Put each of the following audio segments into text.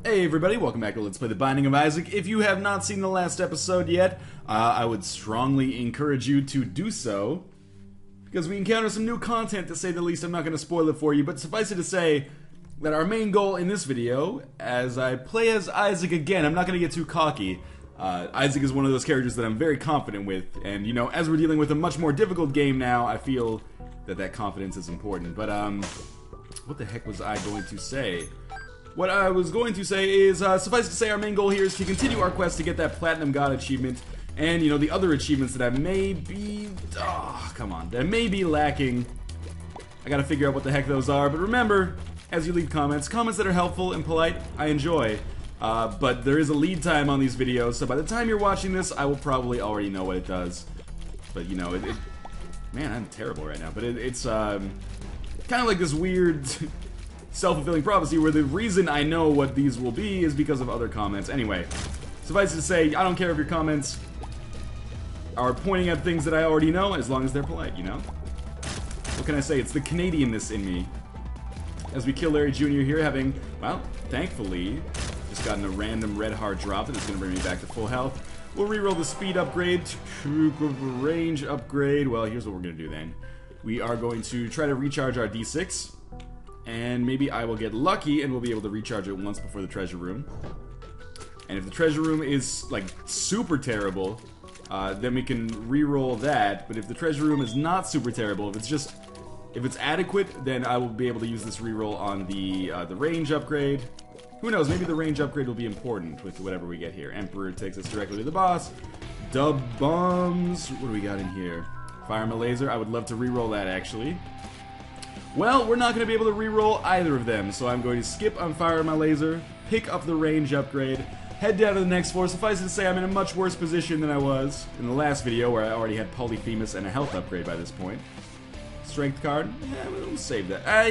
Hey everybody, welcome back to Let's Play The Binding of Isaac. If you have not seen the last episode yet, I would strongly encourage you to do so, because we encounter some new content, to say the least. I'm not going to spoil it for you, but suffice it to say that our main goal in this video, as I play as Isaac again, I'm not going to get too cocky. Isaac is one of those characters that I'm very confident with, and you know, as we're dealing with a much more difficult game now, I feel that confidence is important. But what the heck was I going to say? What I was going to say is, suffice to say, our main goal here is to continue our quest to get that Platinum God achievement, and, you know, the other achievements that I may be... that may be lacking. I gotta figure out what the heck those are, but remember, as you leave comments that are helpful and polite, I enjoy. But there is a lead time on these videos, so by the time you're watching this, I will probably already know what it does. But, you know, man, I'm terrible right now, but it's, kind of like this weird... self-fulfilling prophecy where the reason I know what these will be is because of other comments. Anyway, suffice it to say, I don't care if your comments are pointing at things that I already know, as long as they're polite, you know? What can I say? It's the Canadianness in me. As we kill Larry Jr. here, having, well, thankfully, just gotten a random red heart drop that is going to bring me back to full health. We'll reroll the speed upgrade, range upgrade. Well, here's what we're going to do then. We are going to try to recharge our D6. And maybe I will get lucky and we'll be able to recharge it once before the treasure room. And if the treasure room is, like, super terrible, then we can re-roll that. But if the treasure room is not super terrible, if it's adequate, then I will be able to use this re-roll on the range upgrade. Who knows, maybe the range upgrade will be important with whatever we get here. Emperor takes us directly to the boss. Dub bombs. What do we got in here? Fire my laser. I would love to re-roll that, actually. Well, we're not going to be able to re-roll either of them, so I'm going to skip on Fire My Laser, pick up the range upgrade, head down to the next floor. Suffice it to say, I'm in a much worse position than I was in the last video, where I already had Polyphemus and a health upgrade by this point. Strength card? Yeah, we'll save that. I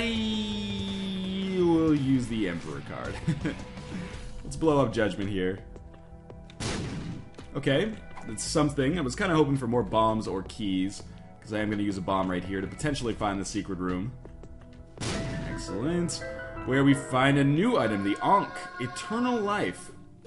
will use the Emperor card. Let's blow up Judgment here. Okay, that's something. I was kind of hoping for more bombs or keys, because I am going to use a bomb right here to potentially find the secret room. Excellent. Where we find a new item, the Ankh, Eternal Life.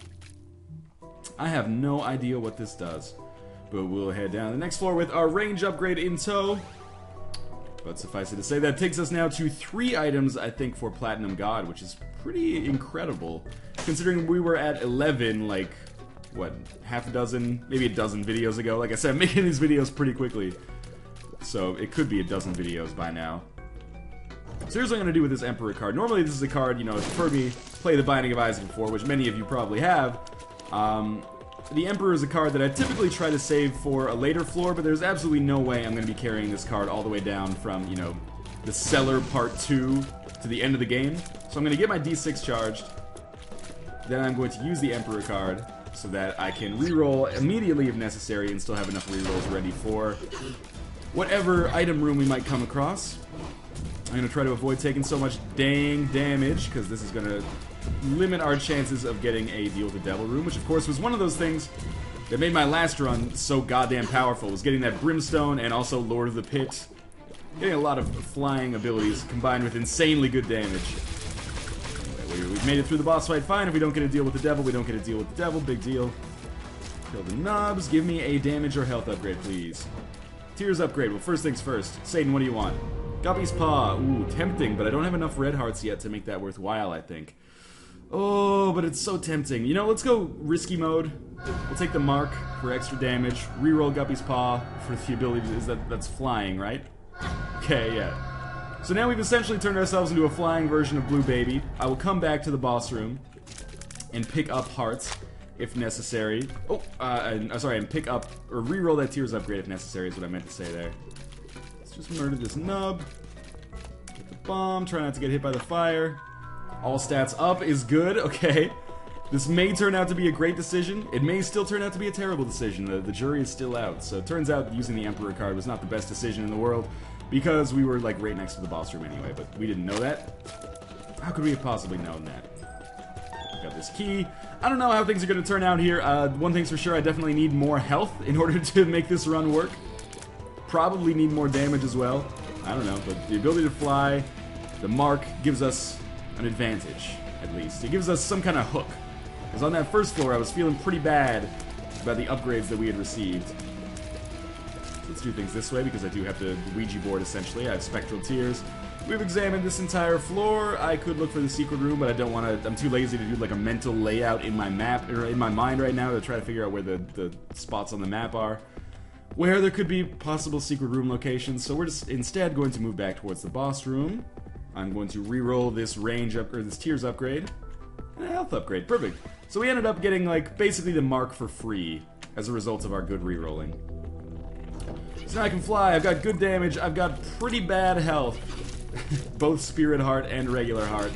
I have no idea what this does, but we'll head down to the next floor with our range upgrade in tow. But suffice it to say, that takes us now to 3 items, I think, for Platinum God, which is pretty incredible, considering we were at 11, like, what, half a dozen, maybe a dozen videos ago. Like I said, I'm making these videos pretty quickly, so it could be a dozen videos by now. So here's what I'm going to do with this Emperor card. Normally this is a card, you know, if you've heard me play The Binding of Isaac before, which many of you probably have. The Emperor is a card that I typically try to save for a later floor, but there's absolutely no way I'm going to be carrying this card all the way down from, you know, the Cellar Part 2 to the end of the game. So I'm going to get my D6 charged. Then I'm going to use the Emperor card so that I can reroll immediately if necessary and still have enough rerolls ready for whatever item room we might come across. I'm going to try to avoid taking so much dang damage, because this is going to limit our chances of getting a Deal with the Devil room, which of course was one of those things that made my last run so goddamn powerful, was getting that Brimstone and also Lord of the Pit. Getting a lot of flying abilities combined with insanely good damage. Anyway, we've made it through the boss fight fine. If we don't get a Deal with the Devil, we don't get a Deal with the Devil. Big deal. Kill the knobs. Give me a damage or health upgrade, please. Tears upgrade. Well, first things first. Satan, what do you want? Guppy's Paw. Ooh, tempting, but I don't have enough red hearts yet to make that worthwhile, I think. Oh, but it's so tempting. You know, let's go risky mode. We'll take the Mark for extra damage. Reroll Guppy's Paw for the ability that's flying, right? Okay, yeah. So now we've essentially turned ourselves into a flying version of Blue Baby. I will come back to the boss room and pick up hearts if necessary. Oh, sorry, and pick up, or reroll that Tears upgrade if necessary is what I meant to say there. Just murder this nub. Get the bomb. Try not to get hit by the fire. All stats up is good. Okay. This may turn out to be a great decision. It may still turn out to be a terrible decision. The jury is still out. So it turns out using the Emperor card was not the best decision in the world, because we were, like, right next to the boss room anyway, but we didn't know that. How could we have possibly known that? Got this key. I don't know how things are going to turn out here. One thing's for sure, I definitely need more health in order to make this run work. Probably need more damage as well. I don't know, but the ability to fly, the Mark, gives us an advantage. at least. It gives us some kind of hook. Because on that first floor, I was feeling pretty bad about the upgrades that we had received. Let's do things this way, because I do have the Ouija board, essentially. I have Spectral Tears. We've examined this entire floor. I could look for the secret room, but I don't want to... I'm too lazy to do, like, a mental layout in my map, or in my mind right now, to try to figure out where the spots on the map are. Where there could be possible secret room locations, so we're just instead going to move back towards the boss room. I'm going to re-roll this range up, or this Tears upgrade. And a health upgrade, perfect. So we ended up getting, like, basically the mark for free as a result of our good re-rolling. So now I can fly, I've got good damage, I've got pretty bad health. Both Spirit Heart and regular heart.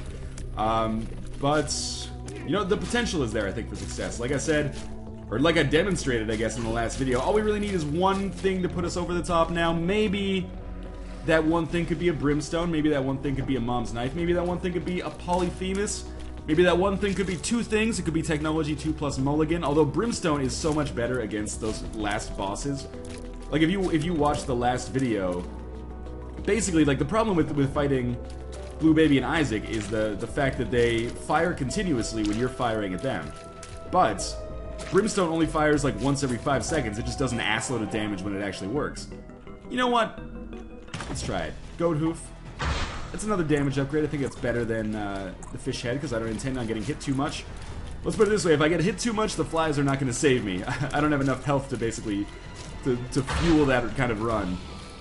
But, you know, the potential is there, I think, for success. Like I said, or like I demonstrated, I guess, in the last video, all we really need is one thing to put us over the top now. Maybe that one thing could be a Brimstone, maybe that one thing could be a Mom's Knife, maybe that one thing could be a Polyphemus, maybe that one thing could be two things, it could be Technology 2 plus Mulligan, although Brimstone is so much better against those last bosses. Like, if you watch the last video, basically, like, the problem with fighting Blue Baby and Isaac is the fact that they fire continuously when you're firing at them. But Brimstone only fires, like, once every 5 seconds. It just does an assload of damage when it actually works. You know what? Let's try it. Goat Hoof. That's another damage upgrade. I think it's better than the Fish Head, because I don't intend on getting hit too much. Let's put it this way. If I get hit too much, the flies are not going to save me. I don't have enough health to basically... to fuel that kind of run.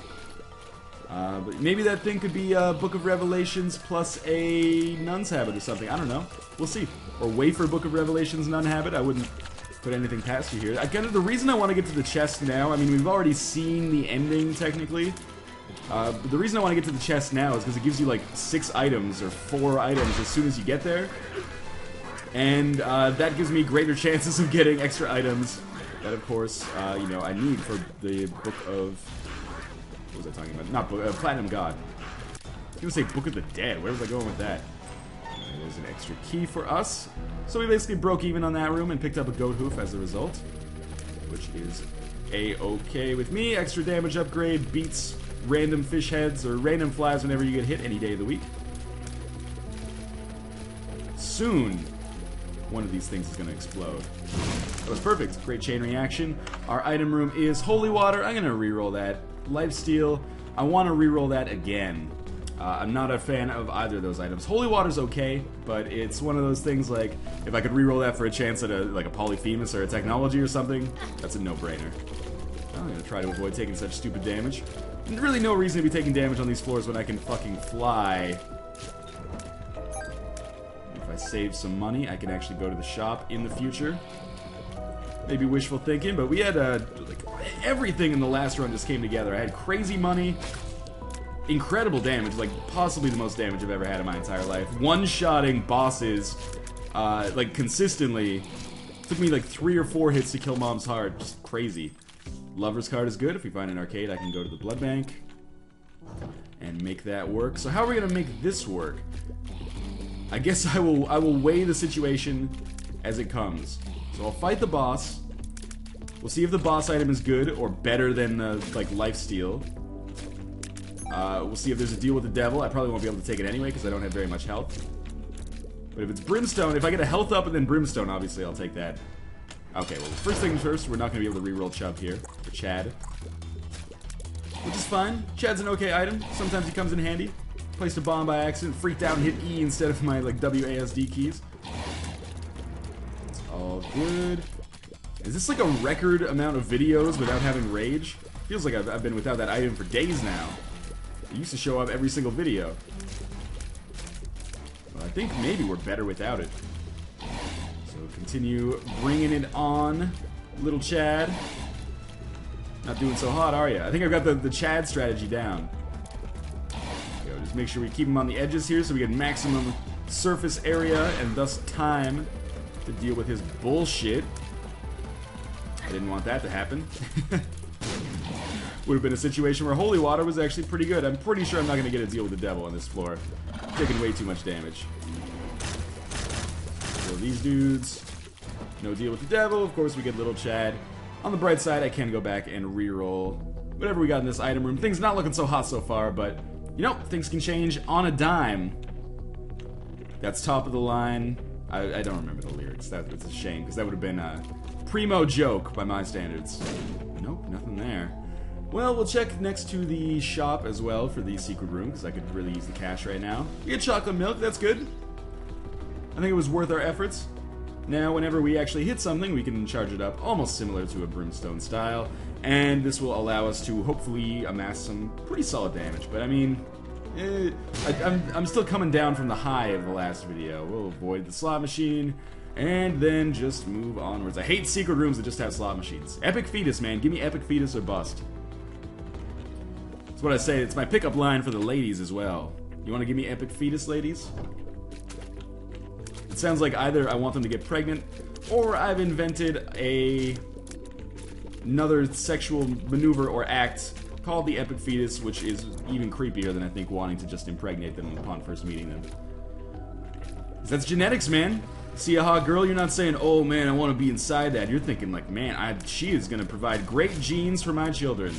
But maybe that thing could be Book of Revelations plus a Nun's Habit or something. I don't know. We'll see. Or Wafer Book of Revelations Nun Habit. I wouldn't put anything past you here. The reason I want to get to the chest now, I mean, we've already seen the ending, technically. But the reason I want to get to the chest now is because it gives you, like, 6 items or 4 items as soon as you get there. And that gives me greater chances of getting extra items. That, of course, you know, I need for the Book of... What was I talking about? Not Book... Platinum God. I was going to say Book of the Dead. Where was I going with that? There's an extra key for us. So we basically broke even on that room and picked up a Goat Hoof as a result. Which is A-okay with me. Extra damage upgrade beats random fish heads or random flies whenever you get hit any day of the week. Soon, one of these things is going to explode. That was perfect. Great chain reaction. Our item room is Holy Water. I'm going to reroll that. Lifesteal. I want to reroll that again. I'm not a fan of either of those items. Holy Water's okay, but it's one of those things like, if I could reroll that for a chance at like a Polyphemus or a Technology or something, that's a no-brainer. I'm going to try to avoid taking such stupid damage. And really no reason to be taking damage on these floors when I can fucking fly. If I save some money, I can actually go to the shop in the future. Maybe wishful thinking, but we had like everything in the last run just came together. I had crazy money, incredible damage, like possibly the most damage I've ever had in my entire life. One-shotting bosses, like consistently. Took me like 3 or 4 hits to kill Mom's Heart. Just crazy. Lover's Card is good. If we find an arcade, I can go to the blood bank and make that work. So how are we gonna make this work? I guess I will weigh the situation as it comes. So I'll fight the boss. We'll see if the boss item is good or better than like lifesteal. We'll see if there's a deal with the devil. I probably won't be able to take it anyway because I don't have very much health. But if it's Brimstone, if I get a health up and then Brimstone, obviously I'll take that. Okay, well, first things first, we're not going to be able to reroll Chub here, for Chad. Which is fine. Chad's an okay item. Sometimes he comes in handy. Placed a bomb by accident, freaked out and hit E instead of my, like, WASD keys. It's all good. Is this like a record amount of videos without having rage? Feels like I've been without that item for days now. It used to show up every single video. Well, I think maybe we're better without it. So continue bringing it on, little Chad. Not doing so hot, are you? I think I've got the Chad strategy down. Go, just make sure we keep him on the edges here so we get maximum surface area and thus time to deal with his bullshit. I didn't want that to happen. Would have been a situation where Holy Water was actually pretty good. I'm pretty sure I'm not going to get a deal with the devil on this floor. Taking way too much damage. So these dudes, no deal with the devil. Of course, we get little Chad. On the bright side, I can go back and re-roll whatever we got in this item room. Things not looking so hot so far, but, you know, things can change on a dime. That's top of the line. I don't remember the lyrics. That's a shame, because that would have been a primo joke by my standards. Nope, nothing there. Well, we'll check next to the shop as well for the secret room, because I could really use the cash right now. We get chocolate milk, that's good. I think it was worth our efforts. Now, whenever we actually hit something, we can charge it up almost similar to a brimstone style, and this will allow us to hopefully amass some pretty solid damage. But I mean, I'm still coming down from the high of the last video. We'll avoid the slot machine, and then just move onwards. I hate secret rooms that just have slot machines. Epic Fetus, man. Give me Epic Fetus or bust. That's what I say. It's my pickup line for the ladies as well. You want to give me Epic Fetus, ladies? It sounds like either I want them to get pregnant, or I've invented another sexual maneuver or act called the Epic Fetus, which is even creepier than I think wanting to just impregnate them upon first meeting them. That's genetics, man. See a hot girl, you're not saying, oh man, I want to be inside that. You're thinking like, man, she is going to provide great genes for my children.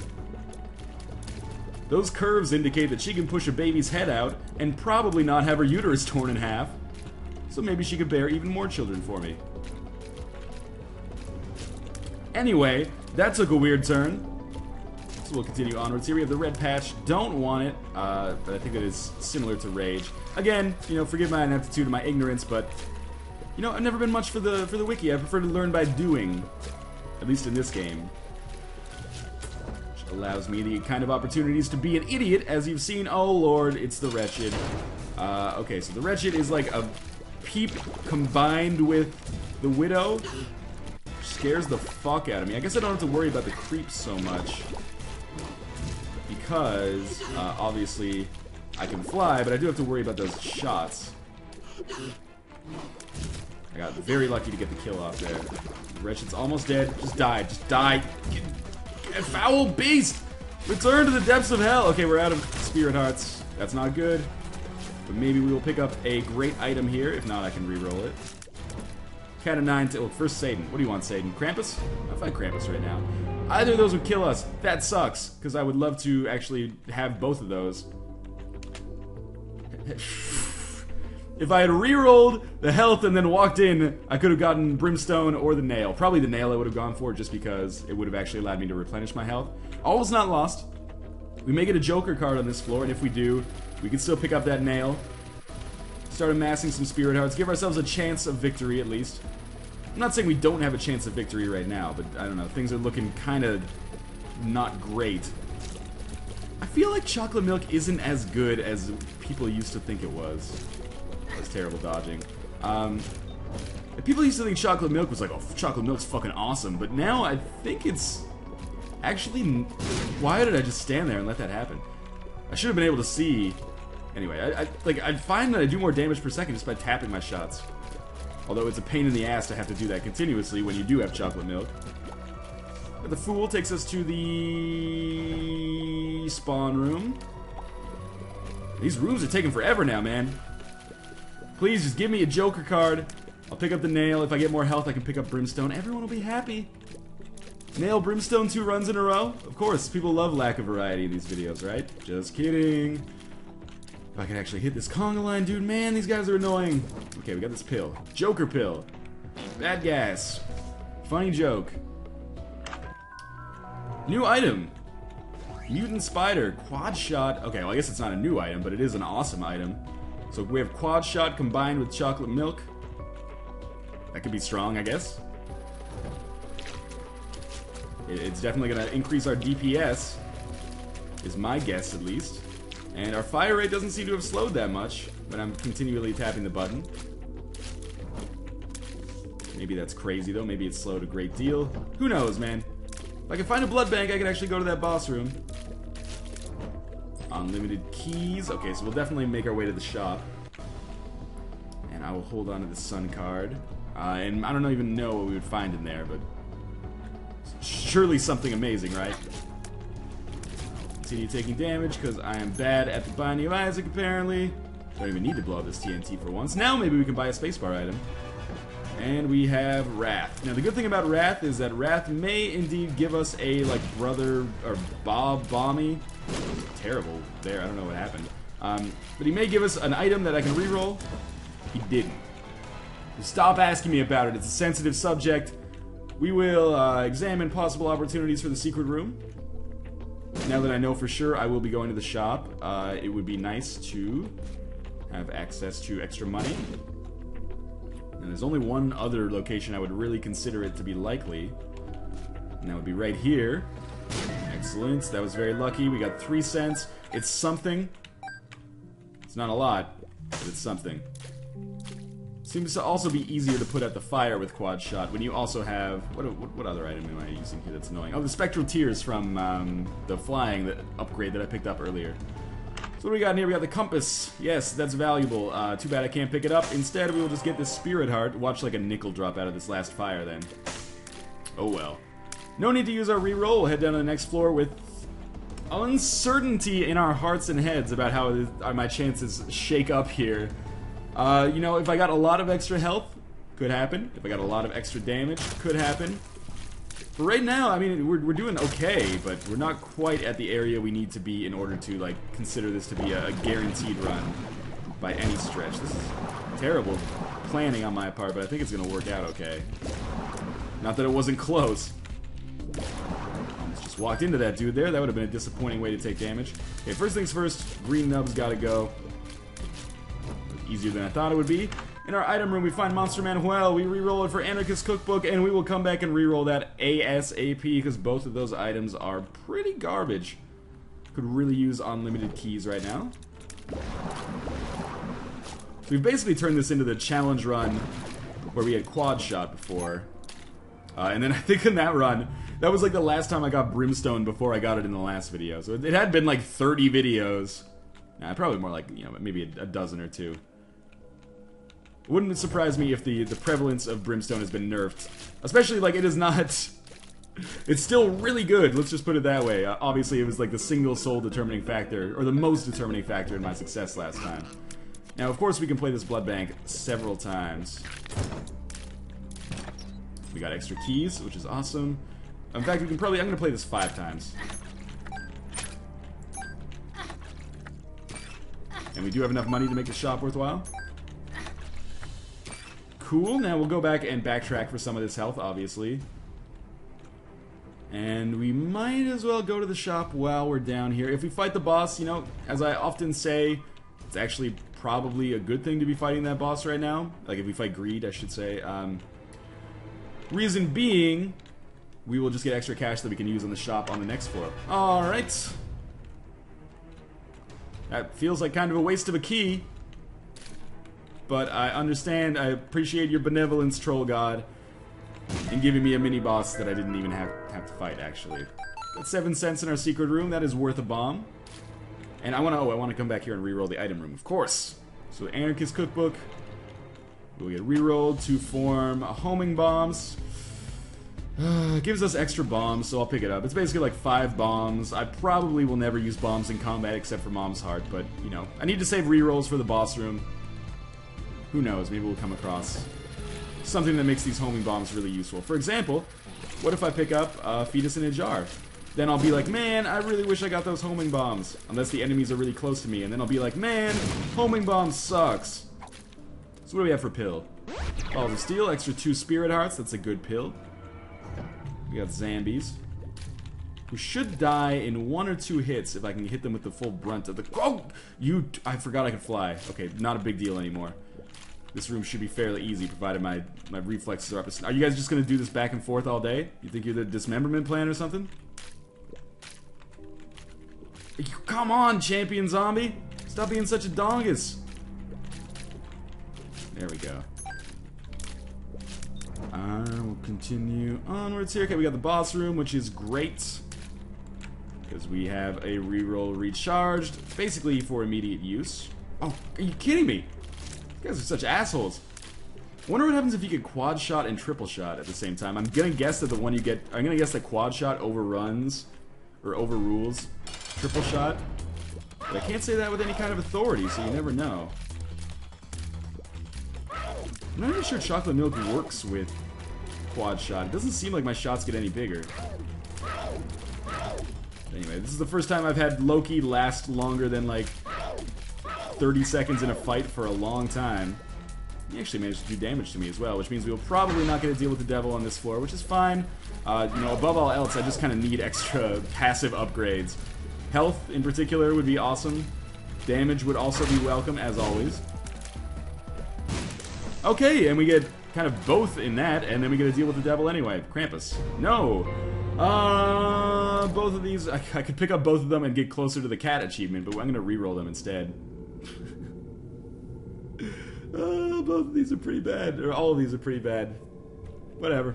Those curves indicate that she can push a baby's head out and probably not have her uterus torn in half. So maybe she could bear even more children for me. Anyway, that took a weird turn. So we'll continue onwards. Here we have the red patch. Don't want it, but I think it is similar to Rage. Again, you know, forgive my ineptitude and my ignorance, but you know, I've never been much for the wiki. I prefer to learn by doing, at least in this game. Which allows me the kind of opportunities to be an idiot, as you've seen. Oh lord, it's the Wretched. Okay, so the Wretched is like a Peep combined with the Widow. Scares the fuck out of me. I guess I don't have to worry about the creeps so much, because obviously I can fly, but I do have to worry about those shots. I got very lucky to get the kill off there. Wretched's almost dead. Just die. Just die. Get foul beast! Return to the depths of hell! Okay, we're out of spirit hearts. That's not good. But maybe we will pick up a great item here. If not, I can re-roll it. Cat of 9 to... Oh, first Satan. What do you want, Satan? Krampus? I'll fight Krampus right now. Either of those would kill us. That sucks, because I would love to actually have both of those. If I had re-rolled the health and then walked in, I could have gotten Brimstone or the Nail. Probably the Nail I would have gone for, just because it would have actually allowed me to replenish my health. All is not lost. We may get a Joker card on this floor, and if we do, we can still pick up that Nail. Start amassing some Spirit Hearts. Give ourselves a chance of victory, at least. I'm not saying we don't have a chance of victory right now, but I don't know. Things are looking kind of not great. I feel like chocolate milk isn't as good as people used to think it was. That's terrible dodging. People used to think chocolate milk was like, oh, chocolate milk's fucking awesome, but now I think it's actually... Why did I just stand there and let that happen? I should have been able to see... Anyway, I find that I do more damage per second just by tapping my shots. Although it's a pain in the ass to have to do that continuously when you do have chocolate milk. But the Fool takes us to the spawn room. These rooms are taking forever now, man. Please just give me a Joker card. I'll pick up the Nail. If I get more health, I can pick up Brimstone. Everyone will be happy. Nail, Brimstone 2 runs in a row? Of course, people love lack of variety in these videos, right? Just kidding. If I can actually hit this conga line, dude, man, these guys are annoying. Okay, we got this pill. Joker pill. Bad gas. Funny joke. New item. Mutant Spider. Quad shot. Okay, well, I guess it's not a new item, but it is an awesome item. So we have quad shot combined with chocolate milk. That could be strong, I guess. It's definitely going to increase our DPS, is my guess at least. And our fire rate doesn't seem to have slowed that much when I'm continually tapping the button. Maybe that's crazy though, maybe it's slowed a great deal. Who knows, man? If I can find a blood bank, I can actually go to that boss room. Unlimited keys. Okay, so we'll definitely make our way to the shop. And I will hold on to the sun card. And I don't even know what we would find in there, but surely something amazing, right? Continue taking damage because I am bad at the Binding of Isaac, apparently. Don't even need to blow up this TNT for once. Now maybe we can buy a spacebar item. And we have Wrath. Now the good thing about Wrath is that Wrath may indeed give us a, like, brother, or Bob Bomby. Terrible there, I don't know what happened. But he may give us an item that I can reroll. He didn't. So stop asking me about it. It's a sensitive subject. We will examine possible opportunities for the secret room. Now that I know for sure I will be going to the shop, it would be nice to have access to extra money. And there's only one other location I would really consider it to be likely. And that would be right here. Excellent. That was very lucky. We got 3 cents. It's something. It's not a lot, but it's something. Seems to also be easier to put out the fire with quad shot when you also have... What other item am I using here that's annoying? Oh, the spectral tears from the flying upgrade that I picked up earlier. So what do we got in here? We got the compass. Yes, that's valuable. Too bad I can't pick it up. Instead, we will just get this spirit heart. Watch like a nickel drop out of this last fire then. Oh well. No need to use our reroll. We'll head down to the next floor with uncertainty in our hearts and heads about how my chances shake up here. You know, if I got a lot of extra health, could happen. If I got a lot of extra damage, could happen. But right now, I mean, we're doing okay, but we're not quite at the area we need to be in order to, like, consider this to be a guaranteed run by any stretch. This is terrible planning on my part, but I think it's going to work out okay. Not that it wasn't close. Just walked into that dude there. That would have been a disappointing way to take damage. Okay, first things first, green nubs gotta go. Easier than I thought it would be. In our item room, we find Monster Manuel. We re-roll it for Anarchist Cookbook, and we will come back and re-roll that ASAP, because both of those items are pretty garbage. Could really use unlimited keys right now. So we've basically turned this into the challenge run where we had quad shot before. And then I think in that run, that was like the last time I got Brimstone before I got it in the last video. So it had been like 30 videos. Nah, probably more like, you know, maybe a dozen or two. Wouldn't it surprise me if the prevalence of Brimstone has been nerfed. Especially, like, it is not... It's still really good, let's just put it that way. Obviously, it was like the single sole determining factor, or the most determining factor in my success last time. Now, of course, we can play this blood bank several times. We got extra keys, which is awesome. In fact, we can probably... I'm going to play this 5 times. And we do have enough money to make the shop worthwhile. Cool, now we'll go back and backtrack for some of this health, obviously. And we might as well go to the shop while we're down here. If we fight the boss, you know, as I often say, it's actually probably a good thing to be fighting that boss right now. Like, if we fight Greed, I should say. Reason being, we will just get extra cash that we can use on the shop on the next floor. Alright. That feels like kind of a waste of a key. But I understand, I appreciate your benevolence, Troll God, in giving me a mini-boss that I didn't even have to fight, actually. Got 7 cents in our secret room, that is worth a bomb. And I want to come back here and reroll the item room, of course. So Anarchist Cookbook will get rerolled to form homing bombs. It gives us extra bombs, so I'll pick it up. It's basically like 5 bombs. I probably will never use bombs in combat except for Mom's Heart, but, you know, I need to save rerolls for the boss room. Who knows, maybe we'll come across something that makes these homing bombs really useful. For example, what if I pick up Fetus in a Jar? Then I'll be like, man, I really wish I got those homing bombs. Unless the enemies are really close to me, and then I'll be like, man, homing bomb sucks. So what do we have for pill? Balls of Steel, extra 2 Spirit Hearts, that's a good pill. We got Zambies, who should die in 1 or 2 hits if I can hit them with the full brunt of the... Oh! I forgot I could fly. Okay, not a big deal anymore. This room should be fairly easy, provided my reflexes are up. Are you guys just going to do this back and forth all day? You think you're the dismemberment plan or something? Come on, champion zombie! Stop being such a dongus! There we go. We'll continue onwards here. Okay, we got the boss room, which is great. Because we have a reroll recharged, basically for immediate use. Oh, are you kidding me? You guys are such assholes. I wonder what happens if you get quad shot and triple shot at the same time. I'm gonna guess that the one you get... I'm gonna guess that quad shot overruns, or overrules, triple shot. But I can't say that with any kind of authority, so you never know. I'm not even sure chocolate milk works with quad shot. It doesn't seem like my shots get any bigger. Anyway, this is the first time I've had Loki last longer than, like, 30 seconds in a fight for a long time. He actually managed to do damage to me as well, which means we will probably not get a deal with the devil on this floor, which is fine. You know, above all else, I just kind of need extra passive upgrades. Health, in particular, would be awesome. Damage would also be welcome, as always. Okay, and we get kind of both in that, and then we get to deal with the devil anyway. Krampus. No! Both of these, I could pick up both of them and get closer to the cat achievement, but I'm going to reroll them instead. Both of these are pretty bad, or all of these are pretty bad. Whatever.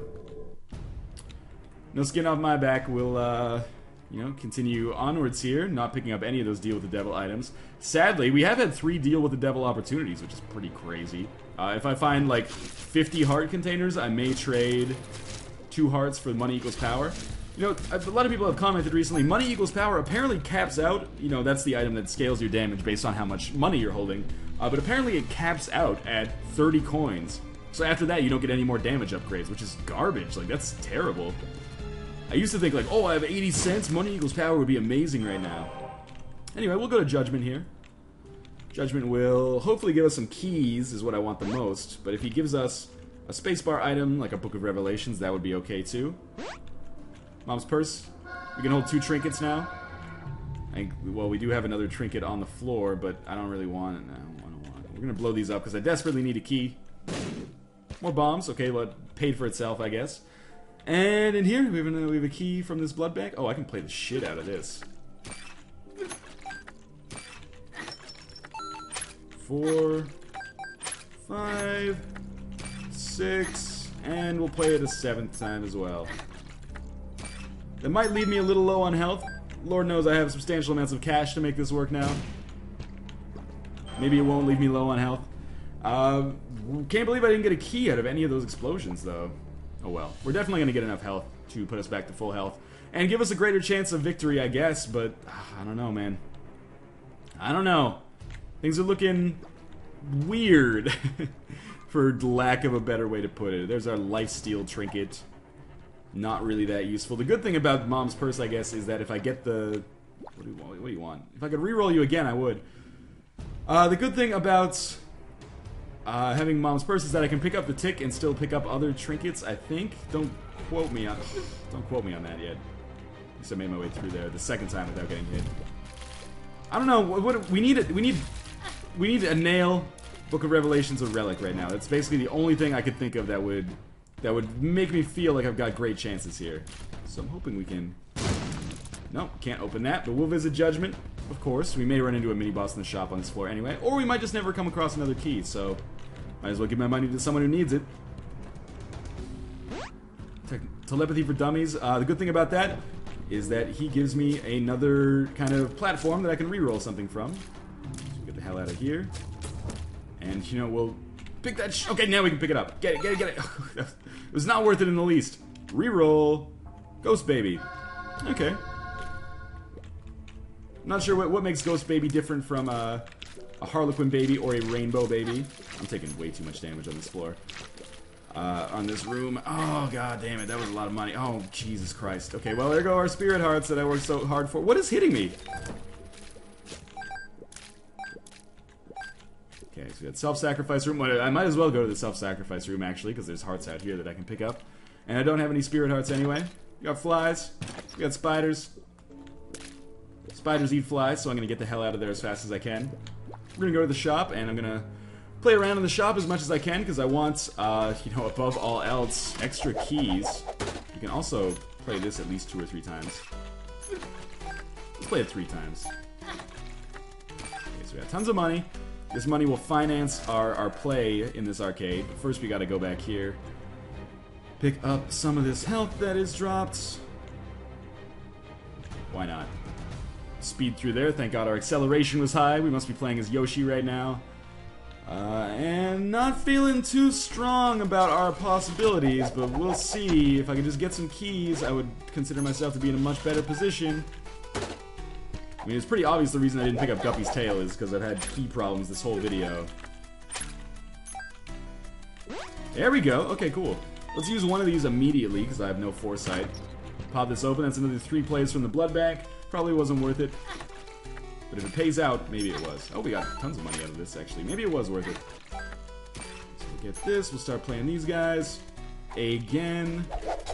No skin off my back. We'll, you know, continue onwards here, not picking up any of those deal with the devil items. Sadly, we have had 3 deal with the devil opportunities, which is pretty crazy. If I find like 50 heart containers, I may trade 2 hearts for money equals power. You know, a lot of people have commented recently, money equals power apparently caps out, you know, that's the item that scales your damage based on how much money you're holding, but apparently it caps out at 30 coins. So after that, you don't get any more damage upgrades, which is garbage. Like, that's terrible. I used to think like, oh, I have 80 cents, money equals power would be amazing right now. Anyway, we'll go to Judgment here. Judgment will hopefully give us some keys, is what I want the most, but if he gives us a spacebar item, like a Book of Revelations, that would be okay too. Mom's Purse. We can hold 2 trinkets now. Well, we do have another trinket on the floor, but I don't really want it now. We're going to blow these up because I desperately need a key. More bombs. Okay, well, it paid for itself, I guess. And in here, we have a key from this blood bank. Oh, I can play the shit out of this. 4, 5, 6, and we'll play it a 7th time as well. That might leave me a little low on health. Lord knows I have substantial amounts of cash to make this work now. Maybe it won't leave me low on health. Can't believe I didn't get a key out of any of those explosions, though. Oh well. We're definitely going to get enough health to put us back to full health. And give us a greater chance of victory, I guess, but I don't know, man. I don't know. Things are looking weird, for lack of a better way to put it. There's our lifesteal trinket. Not really that useful. The good thing about Mom's Purse, I guess, is that if I get the... What do you want? If I could reroll you again, I would. The good thing about having Mom's Purse is that I can pick up the tick and still pick up other trinkets, I think. Don't quote me on that yet. At least I made my way through there the 2nd time without getting hit. I don't know. What we need a nail, Book of Revelations, or relic right now. That's basically the only thing I could think of that would make me feel like I've got great chances here. So I'm hoping we can... No, can't open that, but we'll visit Judgment, of course. We may run into a mini-boss in the shop on this floor anyway, or we might just never come across another key, so might as well give my money to someone who needs it. Telepathy for Dummies. The good thing about that is that he gives me another kind of platform that I can reroll something from. So we'll get the hell out of here. And, you know, we'll pick that okay, now we can pick it up. Get it. It was not worth it in the least. Reroll. Ghost Baby. Okay. Not sure what makes Ghost Baby different from a Harlequin Baby or a Rainbow Baby. I'm taking way too much damage on this floor. On this room. Oh, god damn it. That was a lot of money. Oh, Jesus Christ. Okay, well, there go our Spirit Hearts that I worked so hard for. What is hitting me? Okay, so we got self-sacrifice room. I might as well go to the self-sacrifice room, actually, because there's hearts out here that I can pick up. And I don't have any Spirit Hearts anyway. We got flies. We got spiders. Spiders eat flies, so I'm going to get the hell out of there as fast as I can. We're going to go to the shop, and I'm going to play around in the shop as much as I can, because I want, you know, above all else, extra keys. You can also play this at least 2 or 3 times. Let's play it 3 times. Okay, so we got tons of money. This money will finance our play in this arcade. But first we gotta go back here. Pick up some of this health that is dropped. Why not? Speed through there. Thank God our acceleration was high. We must be playing as Yoshi right now. And not feeling too strong about our possibilities, but we'll see. If I can just get some keys, I would consider myself to be in a much better position. I mean, it's pretty obvious the reason I didn't pick up Guppy's tail is because I've had key problems this whole video. There we go. Okay, cool. Let's use one of these immediately because I have no foresight. Pop this open. That's another 3 plays from the blood bank. Probably wasn't worth it. But if it pays out, maybe it was. Oh, we got tons of money out of this, actually. Maybe it was worth it. So Get this. We'll start playing these guys. Again.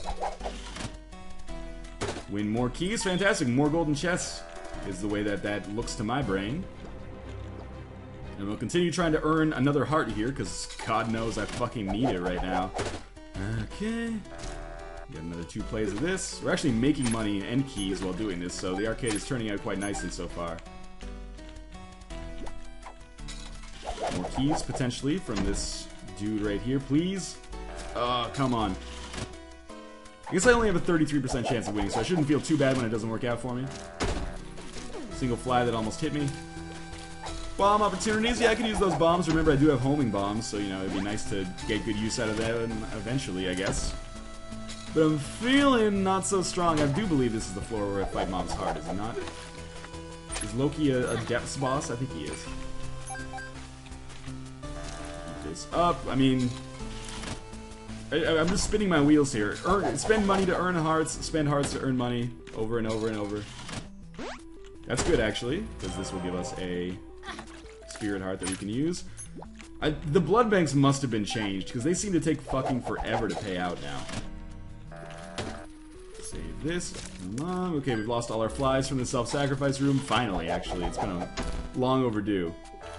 Win more keys. Fantastic. More golden chests is the way that looks to my brain. And we'll continue trying to earn another heart here, because God knows I fucking need it right now. Okay. Get another 2 plays of this. We're actually making money and keys while doing this, so the arcade is turning out quite nicely so far. More keys, potentially, from this dude right here, please. Oh, come on. I guess I only have a 33% chance of winning, so I shouldn't feel too bad when it doesn't work out for me. Single fly that almost hit me. Bomb opportunities. Yeah, I can use those bombs. Remember, I do have homing bombs, so, you know, it'd be nice to get good use out of that eventually, I guess. But I'm feeling not so strong. I do believe this is the floor where I fight mobs hard, is it not? Is Loki a depths boss? I think he is. Keep this up. I mean, I'm just spinning my wheels here. Spend money to earn hearts, spend hearts to earn money, over and over and over. That's good, actually, because this will give us a spirit heart that we can use. The blood banks must have been changed, because they seem to take fucking forever to pay out now. Save this. Okay, we've lost all our flies from the self-sacrifice room. Finally, actually. It's been long overdue.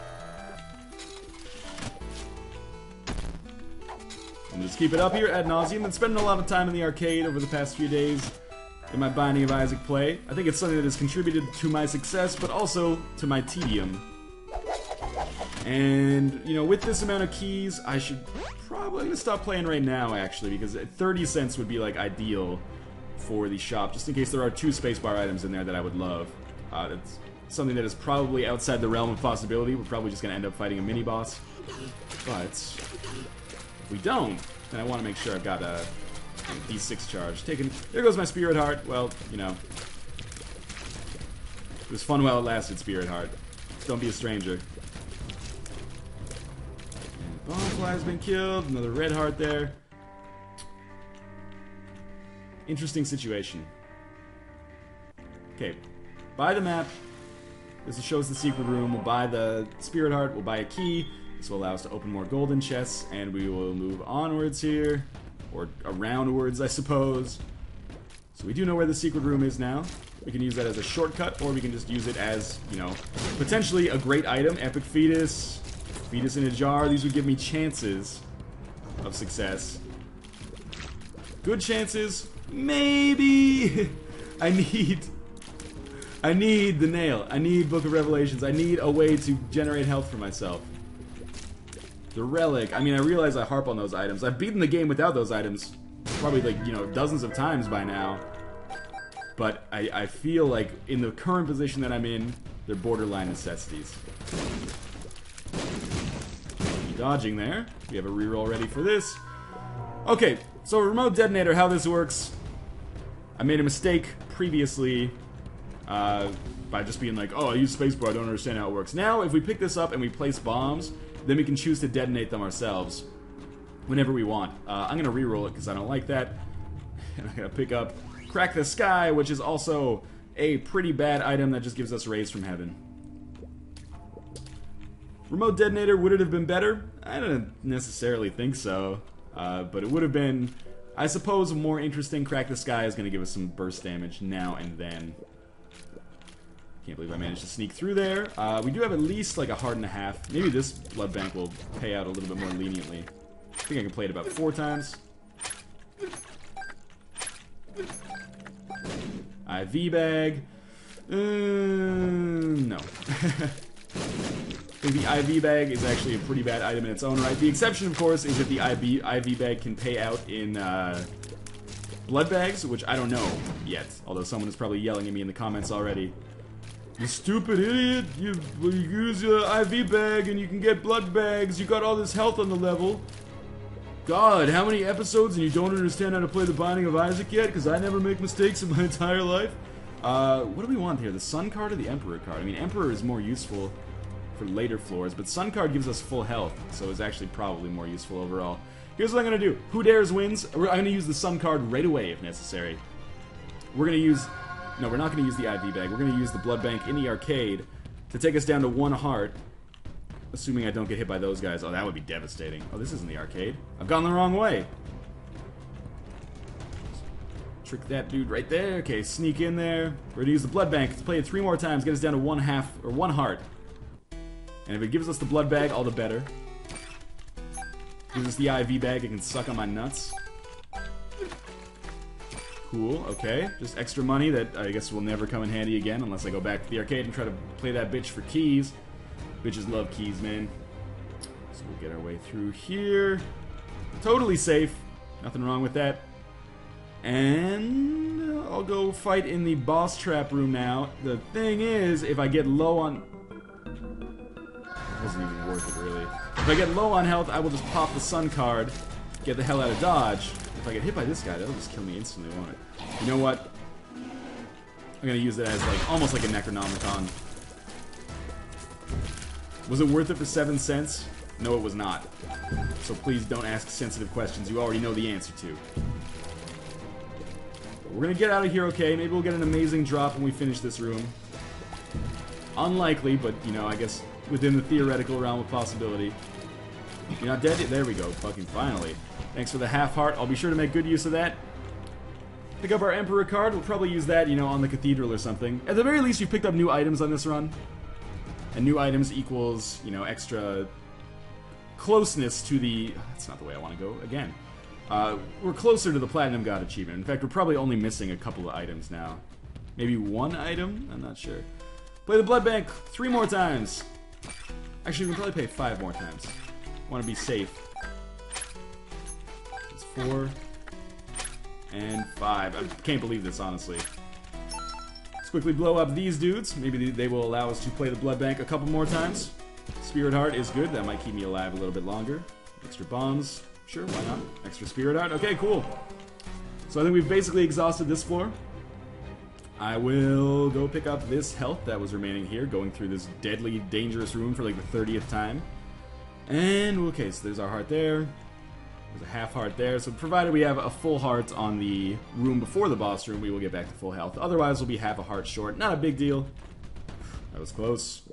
And just keep it up here ad nauseum. Been spending a lot of time in the arcade over the past few days in my Binding of Isaac play. I think it's something that has contributed to my success, but also to my tedium. And, you know, with this amount of keys, I should probably stop playing right now, actually, because 30 cents would be, like, ideal for the shop, just in case there are 2 spacebar items in there that I would love. It's something that is probably outside the realm of possibility. We're probably just going to end up fighting a mini-boss. But if we don't, then I want to make sure I've got a D6 charge. There goes my Spirit Heart. Well, you know. It was fun while it lasted, Spirit Heart. Don't be a stranger. And Bonefly's been killed. Another red heart there. Interesting situation. Okay. Buy the map. This shows the secret room. We'll buy the Spirit Heart. We'll buy a key. This will allow us to open more golden chests. And we will move onwards here. Or aroundwards, I suppose. So we do know where the secret room is now. We can use that as a shortcut, or we can just use it as, you know, potentially a great item. Epic Fetus. Fetus in a jar. These would give me chances of success. Good chances. Maybe. I need the nail. I need Book of Revelations. I need a way to generate health for myself. The relic. I mean, I realize I harp on those items. I've beaten the game without those items probably, like, you know, dozens of times by now. But I feel like in the current position that I'm in, they're borderline necessities. Dodging there. We have a reroll ready for this. Okay, so remote detonator, how this works. I made a mistake previously by just being like, oh, I use spacebar, I don't understand how it works. Now, if we pick this up and we place bombs, then we can choose to detonate them ourselves whenever we want. I'm going to reroll it because I don't like that. And I'm going to pick up Crack the Sky, which is also a pretty bad item that just gives us rays from heaven. Remote detonator, would it have been better? I don't necessarily think so. But it would have been, I suppose, more interesting. Crack the Sky is going to give us some burst damage now and then. Can't believe I managed to sneak through there. We do have at least like a heart and a half. Maybe this blood bank will pay out a little bit more leniently. I think I can play it about 4 times. IV bag. No. I think the IV bag is actually a pretty bad item in its own right. The exception, of course, is that the IV bag can pay out in blood bags, which I don't know yet. Although someone is probably yelling at me in the comments already. You stupid idiot! You use your IV bag and you can get blood bags. You got all this health on the level. God, how many episodes and you don't understand how to play the Binding of Isaac yet? Because I never make mistakes in my entire life. What do we want here? The Sun card or the Emperor card? I mean, Emperor is more useful for later floors, but Sun card gives us full health, so it's actually probably more useful overall. Here's what I'm going to do. Who Dares wins. I'm going to use the Sun card right away if necessary. We're going to use... No, we're not going to use the IV bag. We're going to use the blood bank in the arcade to take us down to 1 heart. Assuming I don't get hit by those guys. Oh, that would be devastating. Oh, this isn't the arcade. I've gone the wrong way. Trick that dude right there. Okay, sneak in there. We're gonna use the blood bank. Let's play it 3 more times. Get us down to 1 heart. And if it gives us the blood bag, all the better. Gives us the IV bag. It can suck on my nuts. Cool. Okay. Just extra money that I guess will never come in handy again unless I go back to the arcade and try to play that bitch for keys. Bitches love keys, man. So we'll get our way through here. Totally safe. Nothing wrong with that. And I'll go fight in the boss trap room now. The thing is, if I get low on... It wasn't even worth it, really. If I get low on health, I will just pop the sun card, get the hell out of dodge. If I get hit by this guy, that'll just kill me instantly, won't it? You know what? I'm gonna use it as, like, almost like a Necronomicon. Was it worth it for 7 cents? No, it was not. So please don't ask sensitive questions you already know the answer to. We're gonna get out of here, okay? Maybe we'll get an amazing drop when we finish this room. Unlikely, but, you know, I guess within the theoretical realm of possibility. You're not dead yet? There we go. Fucking finally. Thanks for the half heart. I'll be sure to make good use of that. Pick up our Emperor card. We'll probably use that, you know, on the cathedral or something. At the very least, you've picked up new items on this run. And new items equals, you know, extra closeness to the... That's not the way I want to go. Again. We're closer to the Platinum God achievement. In fact, we're probably only missing a couple of items now. Maybe 1 item? I'm not sure. Play the blood bank 3 more times. Actually, we can probably play 5 more times. Want to be safe. It's 4 and 5. I can't believe this, honestly. Let's quickly blow up these dudes. Maybe they will allow us to play the blood bank a couple more times. Spirit heart is good. That might keep me alive a little bit longer. Extra bombs. Sure, why not? Extra spirit heart. Okay, cool. So I think we've basically exhausted this floor. I will go pick up this health that was remaining here, going through this deadly, dangerous room for like the 30th time. And, okay, so there's our heart there. There's a half heart there. So provided we have a full heart on the room before the boss room, we will get back to full health. Otherwise, we'll be half a heart short. Not a big deal. That was close.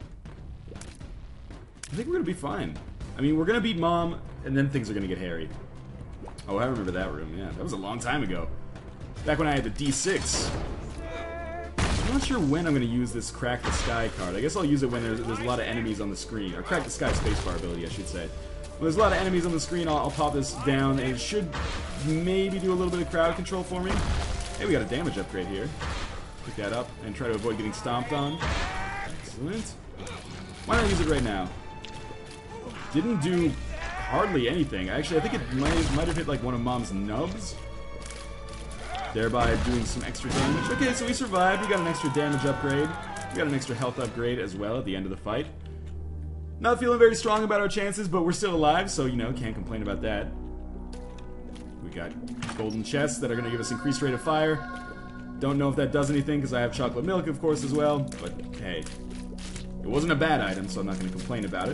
I think we're going to be fine. I mean, we're going to beat Mom, and then things are going to get hairy. Oh, I remember that room. Yeah, that was a long time ago. Back when I had the D6. I'm not sure when I'm going to use this Crack the Sky card. I guess I'll use it when there's a lot of enemies on the screen. Or Crack the Sky spacebar ability, I should say. When there's a lot of enemies on the screen, I'll pop this down, and it should maybe do a little bit of crowd control for me. Hey, we got a damage upgrade here. Pick that up and try to avoid getting stomped on. Excellent. Why not use it right now? Didn't do hardly anything. Actually, I think it might have hit like one of Mom's nubs, thereby doing some extra damage. Okay, so we survived. We got an extra damage upgrade. We got an extra health upgrade as well at the end of the fight. Not feeling very strong about our chances, but we're still alive, so, you know, can't complain about that. We got golden chests that are going to give us increased rate of fire. Don't know if that does anything, because I have chocolate milk, of course, as well. But, hey, it wasn't a bad item, so I'm not going to complain about it.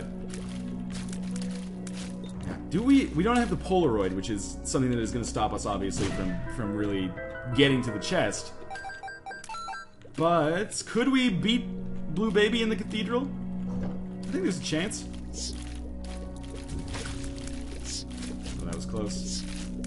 We don't have the Polaroid, which is something that is going to stop us, obviously, from really getting to the chest. But could we beat Blue Baby in the cathedral? I think there's a chance. Oh, that was close.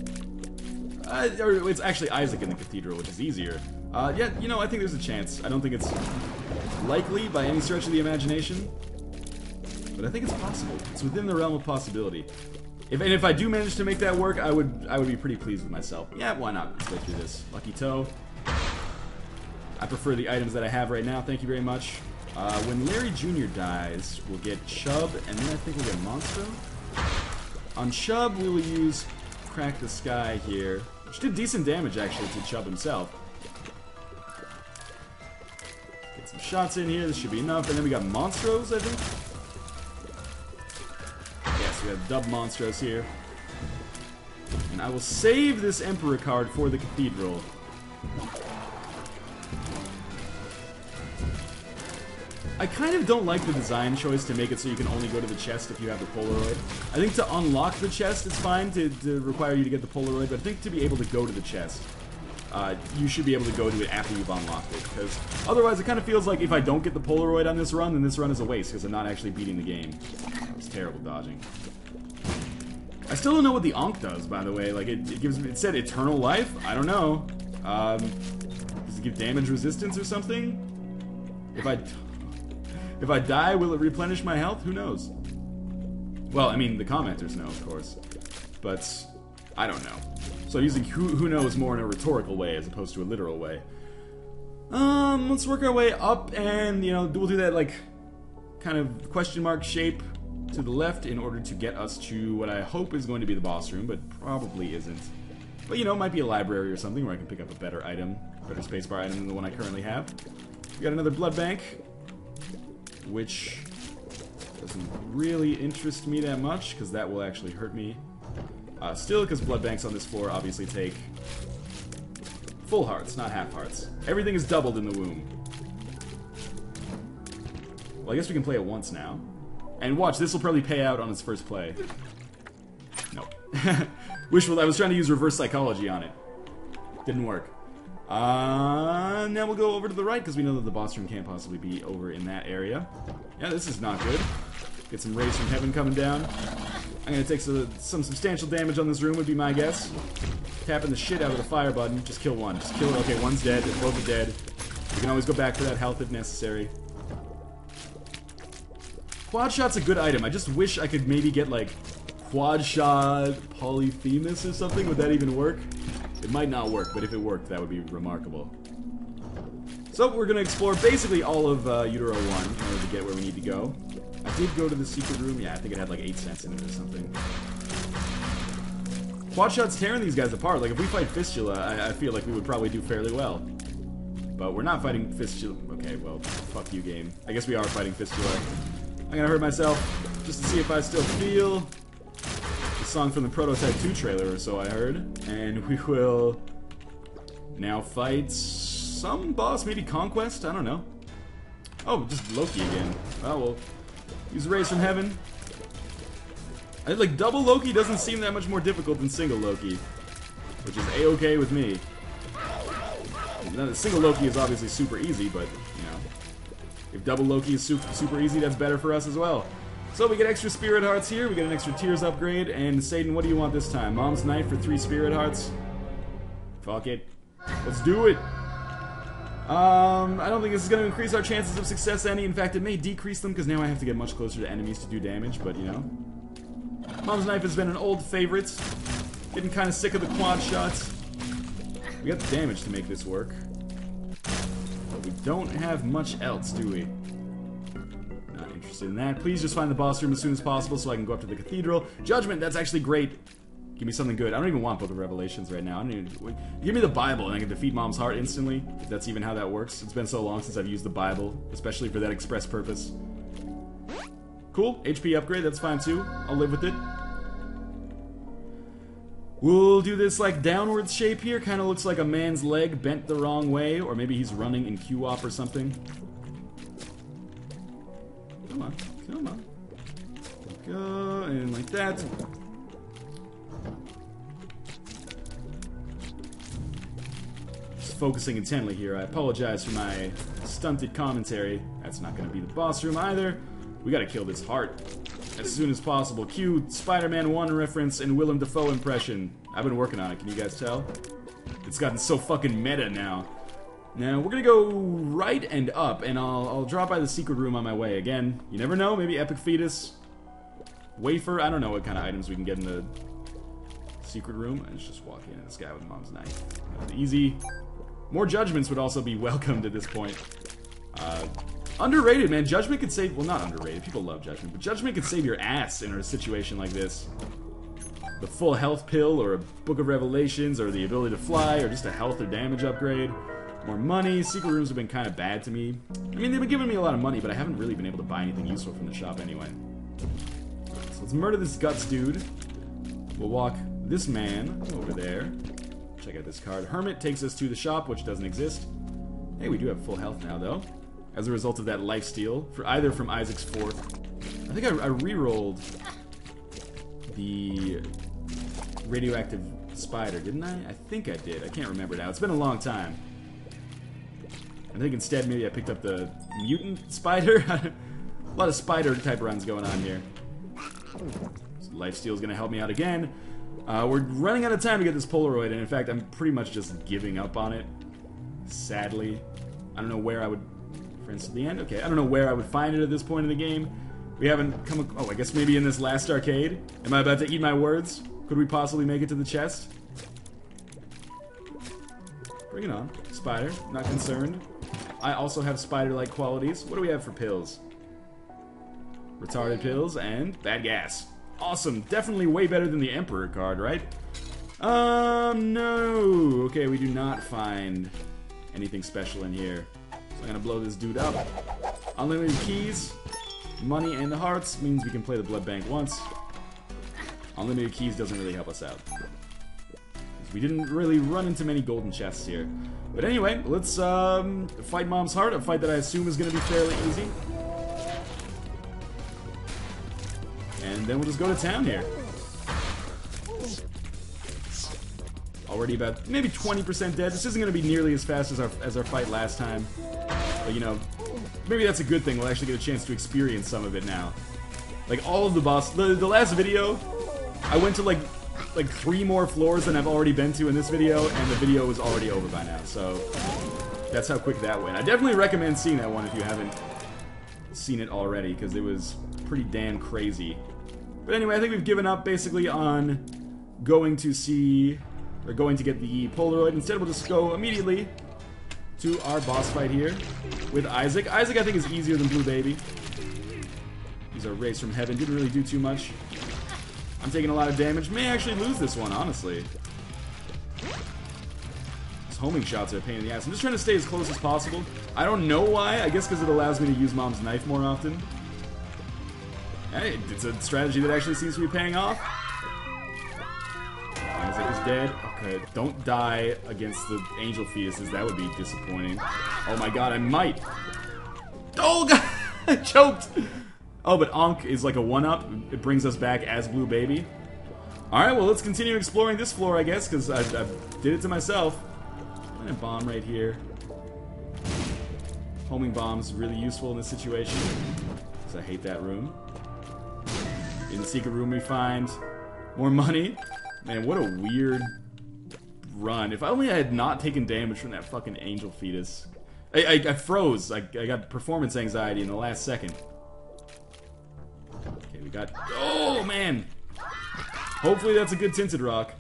Or it's actually Isaac in the cathedral, which is easier. Yeah, you know, I think there's a chance. I don't think it's likely by any stretch of the imagination, but I think it's possible. It's within the realm of possibility. If I do manage to make that work, I would be pretty pleased with myself. Yeah, why not? Let's go through this. Lucky Toe. I prefer the items that I have right now. Thank you very much. When Larry Jr. dies, we'll get Chub, and then I think we'll get Monstro. On Chub, we will use Crack the Sky here, which did decent damage, actually, to Chub himself. Get some shots in here. This should be enough. And then we got Monstros, I think. Yes, we have Dub Monstros here. And I will save this Emperor card for the Cathedral. I kind of don't like the design choice to make it so you can only go to the chest if you have the Polaroid. I think to unlock the chest, it's fine to require you to get the Polaroid, but I think to be able to go to the chest you should be able to go to it after you've unlocked it. Because otherwise, it kind of feels like if I don't get the Polaroid on this run, then this run is a waste because I'm not actually beating the game. That was terrible dodging. I still don't know what the Ankh does, by the way. Like, it said eternal life? I don't know. Does it give damage resistance or something? If I die, will it replenish my health? Who knows? Well, I mean, the commenters know, of course. But I don't know. So using who knows more in a rhetorical way as opposed to a literal way. Let's work our way up and, you know, we'll do that, like, kind of question mark shape to the left in order to get us to what I hope is going to be the boss room, but probably isn't. But, you know, it might be a library or something where I can pick up a better item, better spacebar item than the one I currently have. We got another blood bank, which doesn't really interest me that much, because that will actually hurt me. Still, because blood banks on this floor obviously take full hearts, not half hearts. Everything is doubled in the womb. Well, I guess we can play it once now. And watch, this will probably pay out on its first play. Nope. Wishful, I was trying to use reverse psychology on it. Didn't work. Now we'll go over to the right, because we know that the boss room can't possibly be over in that area. Yeah, this is not good. Get some rays from heaven coming down. I'm gonna take some substantial damage on this room, would be my guess. Tapping the shit out of the fire button. Just kill one. Just kill it. Okay, one's dead. Both are dead. We can always go back for that health if necessary. Quad shot's a good item. I just wish I could maybe get, like, quad shot Polyphemus or something. Would that even work? It might not work, but if it worked, that would be remarkable. So we're gonna explore basically all of Utero 1 in order to get where we need to go. I did go to the secret room. Yeah, I think it had like 8 cents in it or something. Quad shot's tearing these guys apart. Like, if we fight Fistula, I feel like we would probably do fairly well. But we're not fighting Fistula. Okay, well, fuck you, game. I guess we are fighting Fistula. I'm gonna hurt myself just to see if I still feel. The song from the Prototype 2 trailer or so I heard. And we will now fight some boss, maybe Conquest? I don't know. Oh, just Loki again. Oh, well. Use Rays from Heaven. Like, double Loki doesn't seem that much more difficult than single Loki. Which is A-okay with me. Now, single Loki is obviously super easy, but, you know. If double Loki is super easy, that's better for us as well. So we get extra Spirit Hearts here, we get an extra Tears upgrade, and Satan, what do you want this time? Mom's Knife for 3 Spirit Hearts? Fuck it. Let's do it! I don't think this is going to increase our chances of success any. In fact, it may decrease them, because now I have to get much closer to enemies to do damage, but, you know. Mom's Knife has been an old favorite. Getting kind of sick of the quad shots. We got the damage to make this work. But we don't have much else, do we? Not interested in that. Please just find the boss room as soon as possible so I can go up to the cathedral. Judgment, that's actually great. Give me something good. I don't even want Book of Revelations right now. I don't even, give me the Bible and I can defeat Mom's heart instantly. If that's even how that works. It's been so long since I've used the Bible, especially for that express purpose. Cool. HP upgrade, that's fine too. I'll live with it. We'll do this like downwards shape here. Kind of looks like a man's leg bent the wrong way, or maybe he's running in Q-op or something. Come on, come on. Go, and like that. Just focusing intently here. I apologize for my stunted commentary. That's not going to be the boss room either. We gotta kill this heart as soon as possible. Cue Spider-Man 1 reference and Willem Dafoe impression. I've been working on it, can you guys tell? It's gotten so fucking meta now. Now, we're gonna go right and up, and I'll drop by the secret room on my way. Again, you never know, maybe Epic Fetus, Wafer, I don't know what kind of items we can get in the secret room. Let's just walk in, this guy with Mom's Knife. That was easy. More judgments would also be welcomed at this point. Underrated, man. Judgment could save... Well, not underrated. People love Judgment. But Judgment could save your ass in a situation like this. The full health pill, or a Book of Revelations, or the ability to fly, or just a health or damage upgrade. More money. Secret rooms have been kind of bad to me. I mean, they've been giving me a lot of money, but I haven't really been able to buy anything useful from the shop anyway. So let's murder this Guts dude. We'll walk this man over there. Check out this card. Hermit takes us to the shop, which doesn't exist. Hey, we do have full health now, though. As a result of that lifesteal, for either from Isaac's fourth. I think I re-rolled the radioactive spider, didn't I? I think I did. I can't remember now. It's been a long time. I think instead maybe I picked up the mutant spider. A lot of spider type runs going on here. So lifesteal is going to help me out again. We're running out of time to get this Polaroid, and in fact, I'm pretty much just giving up on it. Sadly. I don't know where I would... For instance, the end? Okay, I don't know where I would find it at this point in the game. We haven't come... Oh, I guess maybe in this last arcade? Am I about to eat my words? Could we possibly make it to the chest? Bring it on. Spider. Not concerned. I also have spider-like qualities. What do we have for pills? Retarded pills and bad gas. Awesome. Definitely way better than the Emperor card, right? No. Okay, we do not find anything special in here. So I'm gonna blow this dude up. Unlimited keys. Money and the hearts means we can play the blood bank once. Unlimited keys doesn't really help us out. We didn't really run into many golden chests here. But anyway, let's fight Mom's Heart, a fight that I assume is going to be fairly easy. And then we'll just go to town here. Already about maybe 20% dead. This isn't going to be nearly as fast as our fight last time. But you know, maybe that's a good thing. We'll actually get a chance to experience some of it now. Like all of the boss... The last video, I went to like 3 more floors than I've already been to in this video, and the video was already over by now, so that's how quick that went. I definitely recommend seeing that one if you haven't seen it already, because it was pretty damn crazy. But anyway, I think we've given up basically on going to see, or going to get the Polaroid. Instead, we'll just go immediately to our boss fight here with Isaac. Isaac, I think, is easier than Blue Baby. He's our race from heaven. Didn't really do too much. I'm taking a lot of damage. May actually lose this one, honestly. These homing shots are a pain in the ass. I'm just trying to stay as close as possible. I don't know why. I guess because it allows me to use Mom's knife more often. Hey, it's a strategy that actually seems to be paying off. Isaac is dead. Okay, don't die against the angel fetuses. That would be disappointing. Oh my god, I might. Oh god, I choked. Oh, but Ankh is like a 1-up. It brings us back as Blue Baby. Alright, well, let's continue exploring this floor, I guess, because I did it to myself. I'm gonna bomb right here. Homing bomb's really useful in this situation, because I hate that room. In the secret room, we find more money. Man, what a weird run. If only I had not taken damage from that fucking angel fetus. I froze. I got performance anxiety in the last second. Okay, we got... Oh, man! Hopefully that's a good tinted rock.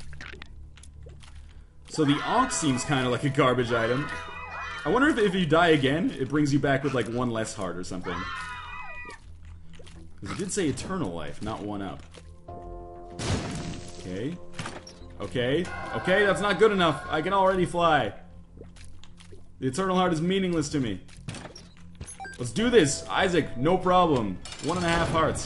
So the Ankh seems kind of like a garbage item. I wonder if you die again, it brings you back with like 1 less heart or something. Because it did say eternal life, not 1-up. Okay. Okay. Okay, that's not good enough. I can already fly. The eternal heart is meaningless to me. Let's do this! Isaac, no problem. 1.5 hearts.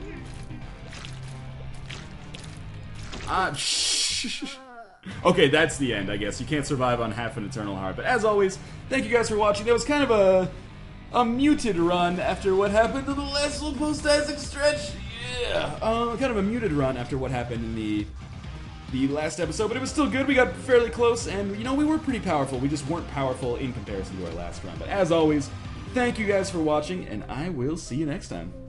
Shh. Okay, that's the end, I guess. You can't survive on half an eternal heart. But as always, thank you guys for watching. That was kind of a muted run after what happened to the last little post-Isaac stretch. Yeah. Kind of a muted run after what happened in the last episode, but it was still good. We got fairly close, and, you know, we were pretty powerful. We just weren't powerful in comparison to our last run. But as always, thank you guys for watching, and I will see you next time.